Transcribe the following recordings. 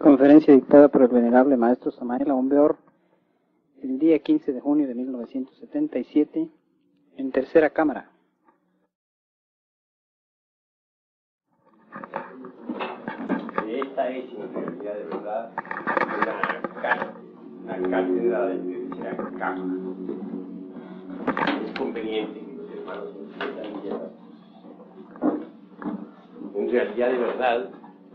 Conferencia dictada por el venerable maestro Samael Aún Weor el día 15 de junio de 1977 en tercera cámara. Esta es en realidad de verdad una cátedra de tercera cámara. Es conveniente que los hermanos entiendan bien. En realidad de verdad,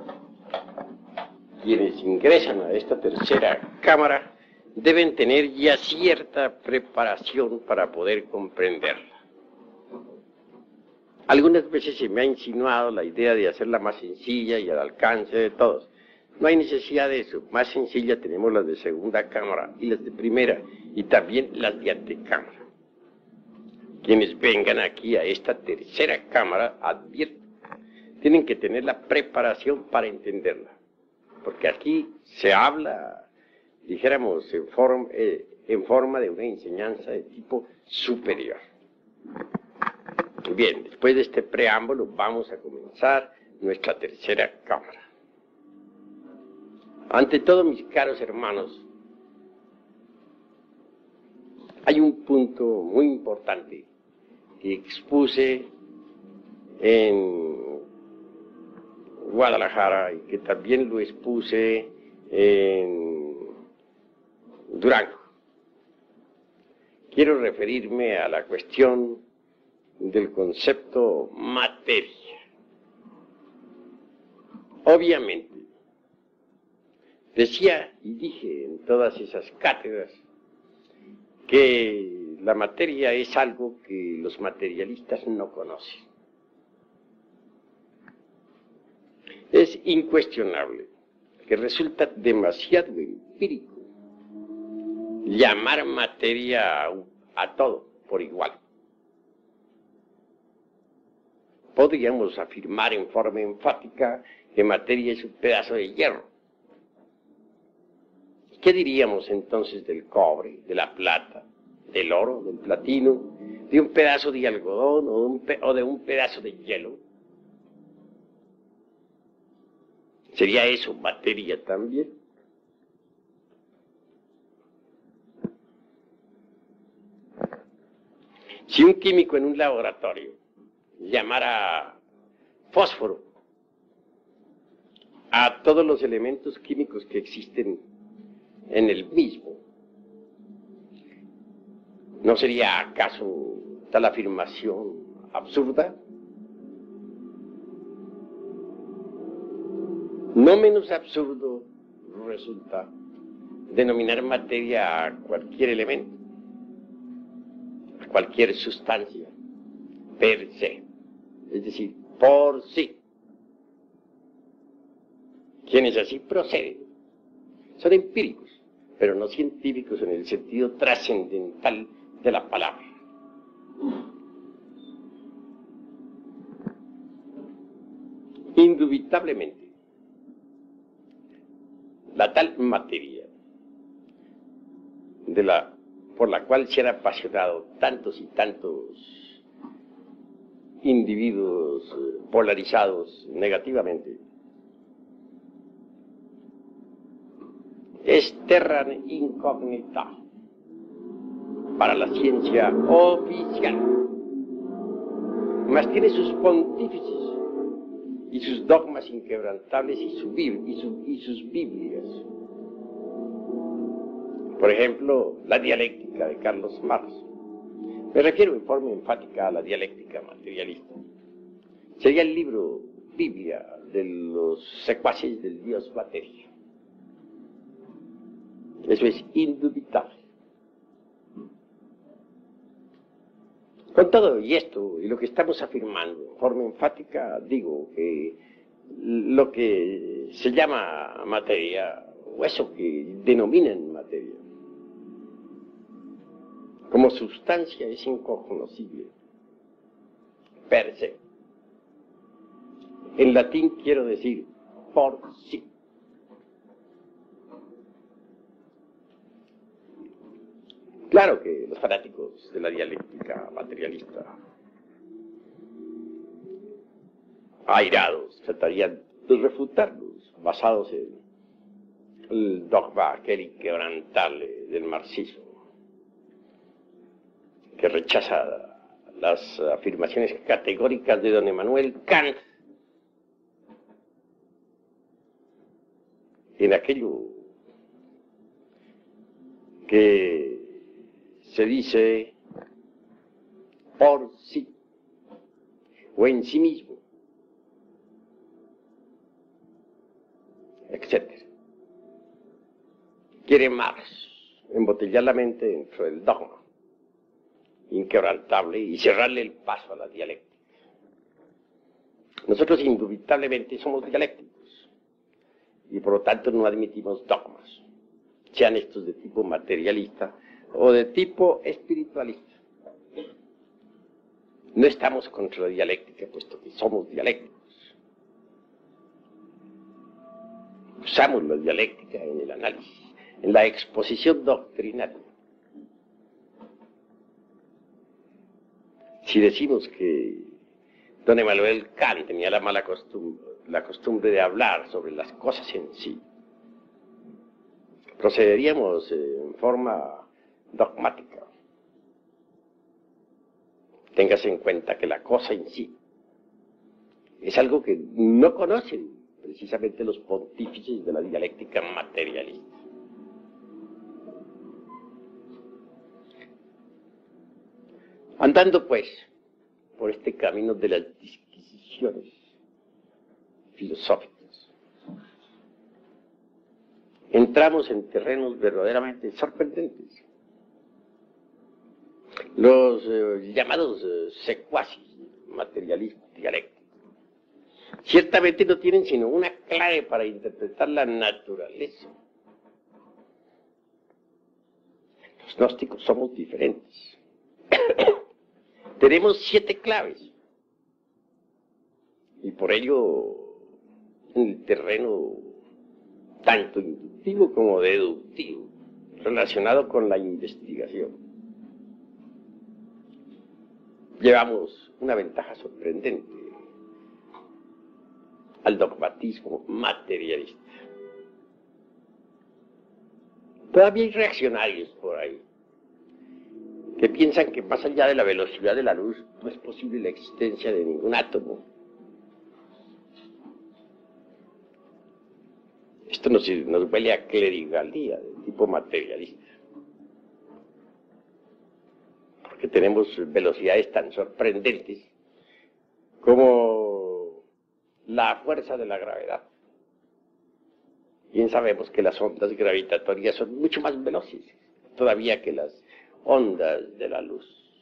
quienes ingresan a esta tercera cámara deben tener ya cierta preparación para poder comprenderla. Algunas veces se me ha insinuado la idea de hacerla más sencilla y al alcance de todos. No hay necesidad de eso. Más sencilla tenemos las de segunda cámara y las de primera, y también las de antecámara. Quienes vengan aquí a esta tercera cámara, advierto, tienen que tener la preparación para entenderla. Porque aquí se habla, dijéramos, en forma de una enseñanza de tipo superior. Bien, después de este preámbulo vamos a comenzar nuestra tercera cámara. Ante todo, mis caros hermanos, hay un punto muy importante que expuse en Guadalajara y que también lo expuse en Durango. Quiero referirme a la cuestión del concepto materia. Obviamente, decía y dije en todas esas cátedras que la materia es algo que los materialistas no conocen. Es incuestionable que resulta demasiado empírico llamar materia a todo por igual. Podríamos afirmar en forma enfática que materia es un pedazo de hierro. ¿Qué diríamos entonces del cobre, de la plata, del oro, del platino, de un pedazo de algodón o de un pedazo de hielo? ¿Sería eso materia también? Si un químico en un laboratorio llamara fósforo a todos los elementos químicos que existen en el mismo, ¿no sería acaso tal afirmación absurda? No menos absurdo resulta denominar materia a cualquier elemento, a cualquier sustancia, per se, es decir, por sí. Quienes así proceden son empíricos, pero no científicos en el sentido trascendental de la palabra. Indubitablemente, la tal materia por la cual se han apasionado tantos y tantos individuos polarizados negativamente, es terra incognita para la ciencia oficial, mas tiene sus pontífices y sus dogmas inquebrantables y sus Biblias. Por ejemplo, la dialéctica de Carlos Marx. Me refiero en forma enfática a la dialéctica materialista. Sería el libro Biblia de los secuaces del dios materia. Eso es indubitable. Con todo y esto, y lo que estamos afirmando en forma enfática, digo que lo que se llama materia, o eso que denominan materia, como sustancia es incognoscible, per se. En latín quiero decir por sí. Claro que los fanáticos de la dialéctica materialista, airados, tratarían de refutarlos, basados en el dogma aquel inquebrantable del marxismo, que rechaza las afirmaciones categóricas de don Emmanuel Kant en aquello que se dice por sí o en sí mismo, etc. Quiere Marx embotellar la mente dentro del dogma inquebrantable y cerrarle el paso a la dialéctica. Nosotros indubitablemente somos dialécticos y por lo tanto no admitimos dogmas, sean estos de tipo materialista o de tipo espiritualista. No estamos contra la dialéctica, puesto que somos dialécticos. Usamos la dialéctica en el análisis, en la exposición doctrinaria. Si decimos que don Emmanuel Kant tenía la costumbre de hablar sobre las cosas en sí, procederíamos en forma dogmática. Téngase en cuenta que la cosa en sí es algo que no conocen precisamente los pontífices de la dialéctica materialista. Andando pues por este camino de las disquisiciones filosóficas, entramos en terrenos verdaderamente sorprendentes. Los llamados secuaces materialismo dialéctico ciertamente no tienen sino una clave para interpretar la naturaleza. Los gnósticos somos diferentes. Tenemos 7 claves y por ello en el terreno tanto inductivo como deductivo relacionado con la investigación llevamos una ventaja sorprendente al dogmatismo materialista. Todavía hay reaccionarios por ahí que piensan que más allá de la velocidad de la luz no es posible la existencia de ningún átomo. Esto nos huele a clerigalía de tipo materialista, porque tenemos velocidades tan sorprendentes como la fuerza de la gravedad. Bien sabemos que las ondas gravitatorias son mucho más veloces todavía que las ondas de la luz.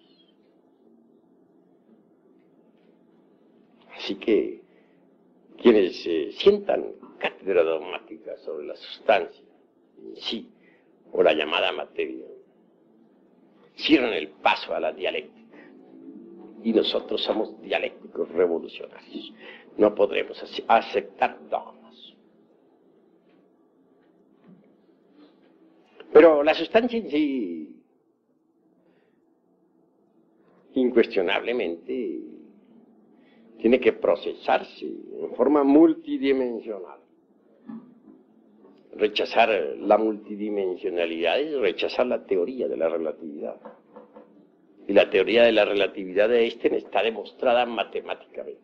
Así que quienes sientan cátedra dogmática sobre la sustancia en sí o la llamada materia cierran el paso a la dialéctica, y nosotros somos dialécticos revolucionarios. No podremos aceptar dogmas. Pero la sustancia en sí incuestionablemente tiene que procesarse en forma multidimensional. Rechazar la multidimensionalidad es rechazar la teoría de la relatividad. Y la teoría de la relatividad de Einstein está demostrada matemáticamente.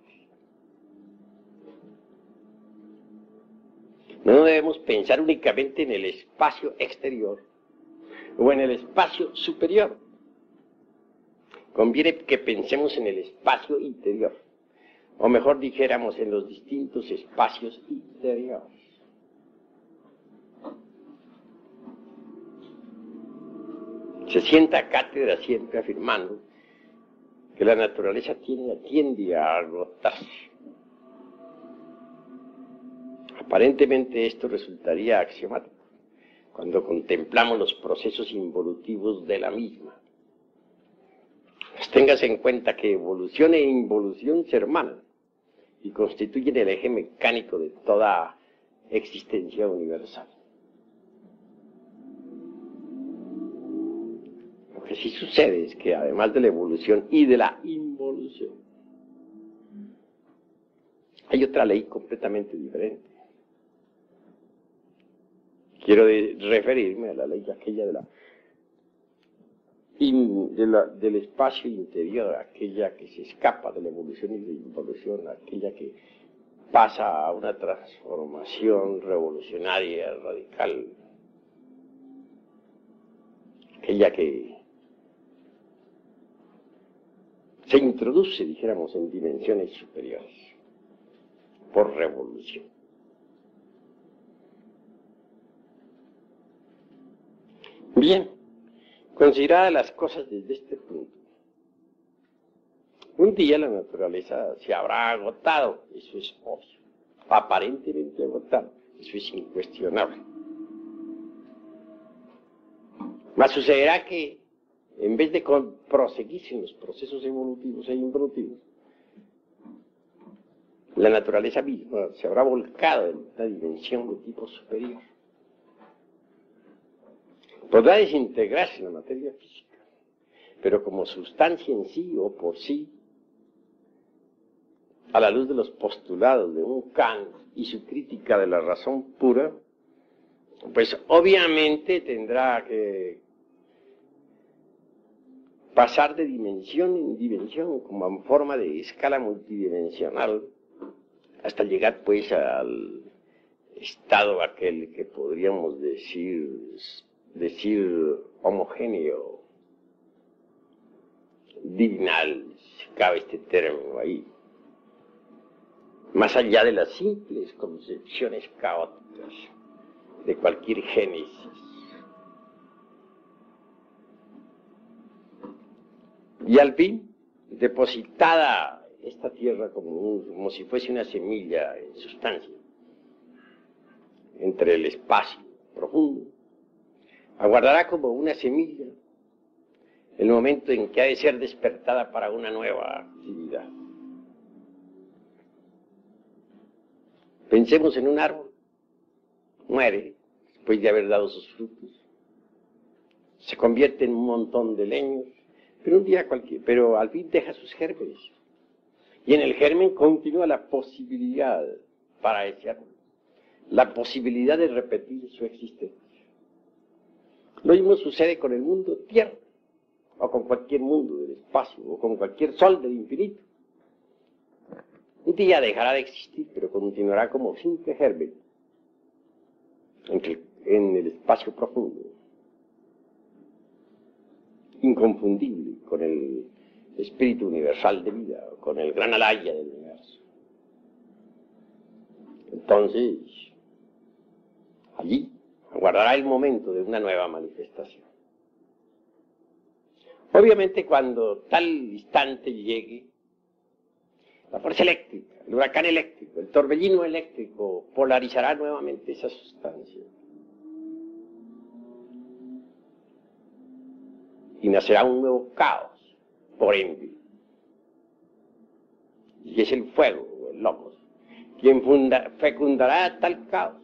No debemos pensar únicamente en el espacio exterior o en el espacio superior. Conviene que pensemos en el espacio interior, o mejor dijéramos en los distintos espacios interiores. Se sienta cátedra siempre afirmando que la naturaleza tiende a agotarse. Aparentemente esto resultaría axiomático cuando contemplamos los procesos involutivos de la misma. Pues téngase en cuenta que evolución e involución se hermanan y constituyen el eje mecánico de toda existencia universal. Lo que sí sucede es que además de la evolución y de la involución, hay otra ley completamente diferente, quiero referirme a la ley aquella del espacio interior, aquella que se escapa de la evolución y de la involución, aquella que pasa a una transformación revolucionaria, radical, aquella que se introduce, dijéramos, en dimensiones superiores por revolución. Bien, consideradas las cosas desde este punto, un día la naturaleza se habrá agotado, eso es obvio, aparentemente agotado, eso es incuestionable. Mas sucederá que, en vez de proseguirse en los procesos evolutivos e involutivos, la naturaleza misma se habrá volcado en una dimensión de tipo superior. Podrá desintegrarse en la materia física, pero como sustancia en sí o por sí, a la luz de los postulados de un Kant y su crítica de la razón pura, pues obviamente tendrá que pasar de dimensión en dimensión, como en forma de escala multidimensional, hasta llegar pues al estado aquel que podríamos decir homogéneo, divinal, si cabe este término ahí, más allá de las simples concepciones caóticas de cualquier génesis. Y al fin, depositada esta tierra como si fuese una semilla en sustancia, entre el espacio profundo, aguardará como una semilla el momento en que ha de ser despertada para una nueva actividad. Pensemos en un árbol, muere después de haber dado sus frutos, se convierte en un montón de leños, pero al fin deja sus gérmenes, y en el germen continúa la posibilidad para ese árbol, la posibilidad de repetir su existencia. Lo mismo sucede con el mundo tierra, o con cualquier mundo del espacio, o con cualquier sol del infinito. Un día dejará de existir, pero continuará como simple germen en el espacio profundo, inconfundible con el espíritu universal de vida, con el gran alaya del universo. Entonces, allí aguardará el momento de una nueva manifestación. Obviamente, cuando tal instante llegue, la fuerza eléctrica, el huracán eléctrico, el torbellino eléctrico polarizará nuevamente esa sustancia. Y nacerá un nuevo caos, por ende. Y es el fuego, el logos, quien fecundará tal caos.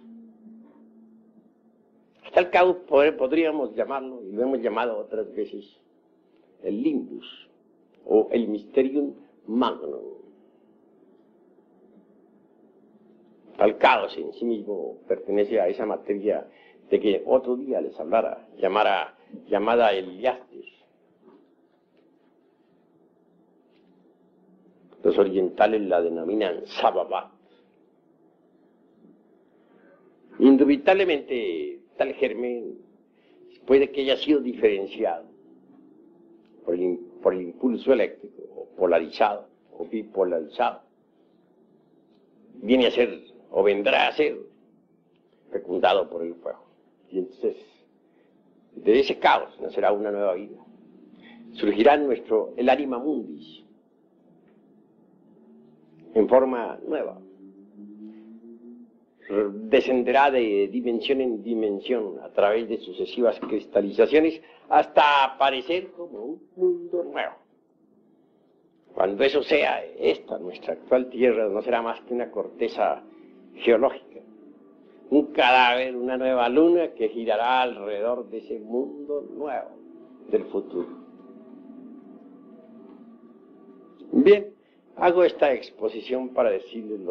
Tal caos podríamos llamarlo, y lo hemos llamado otras veces, el limbus, o el mysterium magnum. Tal caos en sí mismo pertenece a esa materia de que otro día les hablara, llamada Eliastis. Los orientales la denominan Sababat. Indubitablemente, tal germen puede que haya sido diferenciado por el impulso eléctrico, o polarizado, o bipolarizado. Viene a ser, o vendrá a ser, fecundado por el fuego. Y entonces, de ese caos nacerá una nueva vida. Surgirá el anima mundis, en forma nueva. Descenderá de dimensión en dimensión a través de sucesivas cristalizaciones hasta aparecer como un mundo nuevo. Cuando eso sea, nuestra actual Tierra no será más que una corteza geológica, un cadáver, una nueva luna que girará alrededor de ese mundo nuevo del futuro. Bien, hago esta exposición para decirles